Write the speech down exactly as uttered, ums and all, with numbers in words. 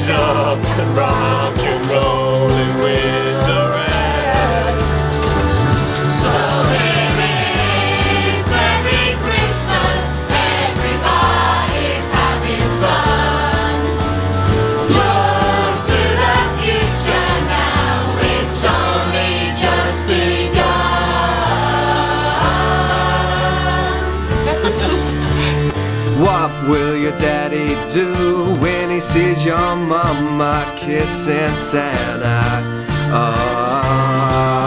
he's up and rock and rolling with the rest. So here is Merry Christmas, everybody's having fun. Look to the future now, it's only just begun. What will your daddy do when he sees your mama kissing Santa? Oh.